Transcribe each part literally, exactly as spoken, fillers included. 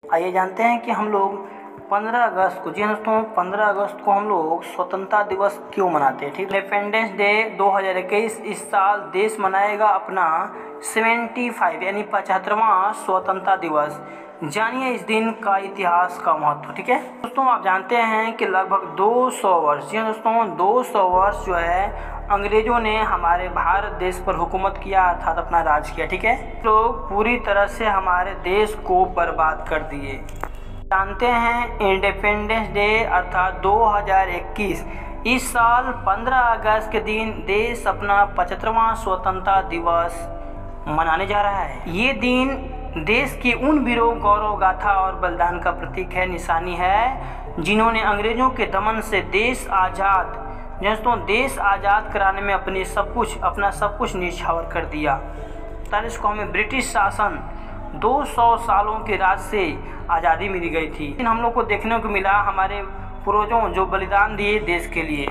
आइए जानते हैं कि हम लोग पंद्रह अगस्त को, जी दोस्तों, पंद्रह अगस्त को हम लोग स्वतंत्रता दिवस क्यों मनाते हैं। ठीक, इंडिपेंडेंस डे दो हज़ार इक्कीस इस साल देश मनाएगा अपना पचहत्तरवां यानी पचहत्तरवां स्वतंत्रता दिवस। जानिए इस दिन का इतिहास का महत्व। ठीक है दोस्तों, आप जानते हैं कि लगभग दो सौ वर्ष, जी दोस्तों, दो सौ वर्ष जो है अंग्रेजों ने हमारे भारत देश पर हुकूमत किया, अर्थात अपना राज किया। ठीक है, लोग पूरी तरह से हमारे देश को बर्बाद कर दिए। जानते हैं इंडिपेंडेंस डे अर्थात दो हज़ार इक्कीस इस साल पंद्रह अगस्त के दिन देश अपना पचहत्तरवां स्वतंत्रता दिवस मनाने जा रहा है। ये दिन देश की उन वीरों गौरव गाथा और बलिदान का प्रतीक है, निशानी है, जिन्होंने अंग्रेजों के दमन से देश आज़ाद दोस्तों देश आज़ाद कराने में अपने सब कुछ अपना सब कुछ न्यौछावर कर दिया। तारीख को हमें ब्रिटिश शासन दो सौ सालों के राज से आज़ादी मिल गई थी। लेकिन हम लोग को देखने को मिला हमारे पूर्वजों जो बलिदान दिए देश के लिए।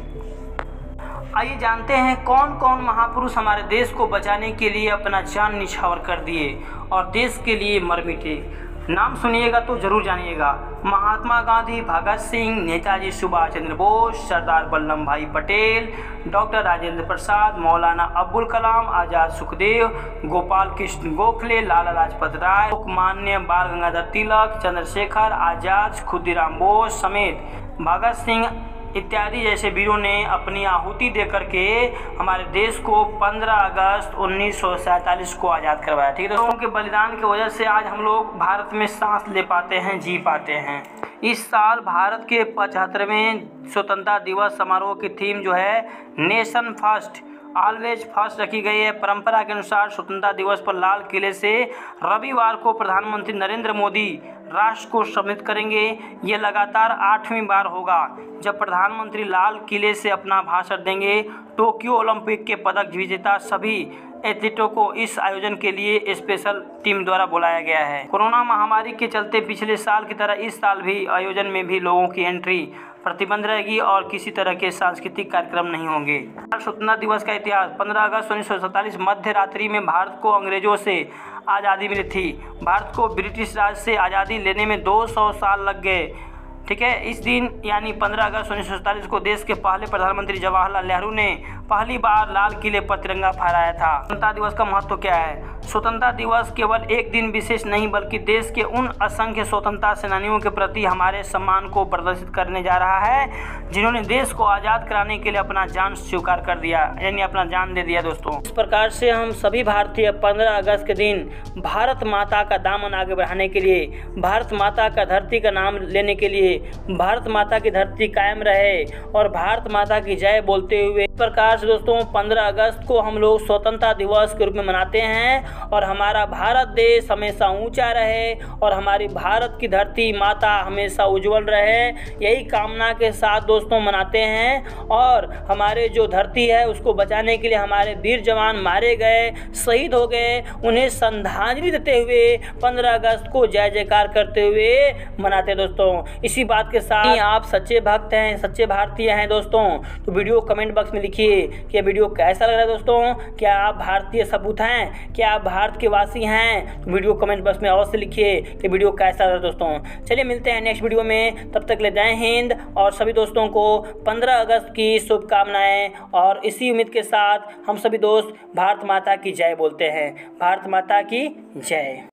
आइए जानते हैं कौन कौन महापुरुष हमारे देश को बचाने के लिए अपना जान न्यौछावर कर दिए और देश के लिए मर मिटे। नाम सुनिएगा तो जरूर जानिएगा। महात्मा गांधी, भगत सिंह, नेताजी सुभाष चंद्र बोस, सरदार वल्लभ भाई पटेल, डॉक्टर राजेंद्र प्रसाद, मौलाना अब्दुल कलाम आज़ाद, सुखदेव, गोपाल कृष्ण गोखले, लाला लाजपत राय, लोकमान्य बाल गंगाधर तिलक, चंद्रशेखर आज़ाद, खुदीराम बोस समेत भगत सिंह इत्यादि जैसे वीरों ने अपनी आहुति दे करके हमारे देश को पंद्रह अगस्त उन्नीस सौ सैंतालीस को आज़ाद करवाया। ठीक है दोस्तों, उनके बलिदान की वजह से आज हम लोग भारत में सांस ले पाते हैं, जी पाते हैं। इस साल भारत के पचहत्तरवें स्वतंत्रता दिवस समारोह की थीम जो है नेशन फर्स्ट ऑलवेज फर्स्ट रखी गई है। परंपरा के अनुसार स्वतंत्रता दिवस पर लाल किले से रविवार को प्रधानमंत्री नरेंद्र मोदी राष्ट्र को सम्मिलित करेंगे। ये लगातार आठवीं बार होगा जब प्रधानमंत्री लाल किले से अपना भाषण देंगे। टोक्यो ओलंपिक के पदक विजेता सभी एथलीटों को इस आयोजन के लिए स्पेशल टीम द्वारा बुलाया गया है। कोरोना महामारी के चलते पिछले साल की तरह इस साल भी आयोजन में भी लोगों की एंट्री प्रतिबंध रहेगी और किसी तरह के सांस्कृतिक कार्यक्रम नहीं होंगे। स्वतंत्रता दिवस का इतिहास पंद्रह अगस्त उन्नीस सौ सैंतालीस मध्य रात्रि में भारत को अंग्रेजों से आज़ादी मिली थी। भारत को ब्रिटिश राज से आज़ादी लेने में दो सौ साल लग गए। ठीक है, इस दिन यानी पंद्रह अगस्त उन्नीस सौ सैंतालीस को देश के पहले प्रधानमंत्री जवाहरलाल नेहरू ने पहली बार लाल किले पर तिरंगा फहराया था। स्वतंत्रता दिवस का महत्व क्या है? स्वतंत्रता दिवस केवल एक दिन विशेष नहीं बल्कि देश के उन असंख्य स्वतंत्रता सेनानियों के प्रति हमारे सम्मान को प्रदर्शित करने जा रहा है जिन्होंने देश को आज़ाद कराने के लिए अपना जान स्वीकार कर दिया, यानी अपना जान दे दिया। दोस्तों, इस प्रकार से हम सभी भारतीय पंद्रह अगस्त के दिन भारत माता का दामन आगे बढ़ाने के लिए, भारत माता का धरती का नाम लेने के लिए, भारत माता की धरती कायम रहे और भारत माता की जय बोलते हुए इस प्रकार से दोस्तों पंद्रह अगस्त को हम लोग स्वतंत्रता दिवस के रूप में मनाते हैं और हमारा भारत देश हमेशा ऊंचा रहे और हमारी भारत की धरती माता हमेशा उज्जवल रहे, यही कामना के साथ दोस्तों मनाते हैं। और हमारे जो धरती है उसको बचाने के लिए हमारे वीर जवान मारे गए, शहीद हो गए, उन्हें श्रद्धांजलि देते हुए पंद्रह अगस्त को जय जयकार करते हुए मनाते हैं। दोस्तों, इसी बात के साथ आप सच्चे भक्त हैं, सच्चे भारतीय हैं दोस्तों, तो वीडियो कमेंट बॉक्स में लिखिए कि वीडियो कैसा लग रहा है। दोस्तों, क्या आप भारतीय सपूत हैं, क्या आप भारत के वासी हैं? तो वीडियो कमेंट बॉक्स में अवश्य लिखिए कि वीडियो कैसा लग रहा है। दोस्तों, चलिए मिलते हैं नेक्स्ट वीडियो में, तब तक ले जय हिंद और सभी दोस्तों को पंद्रह अगस्त की शुभकामनाएं। और इसी उम्मीद के साथ हम सभी दोस्त भारत माता की जय बोलते हैं। भारत माता की जय।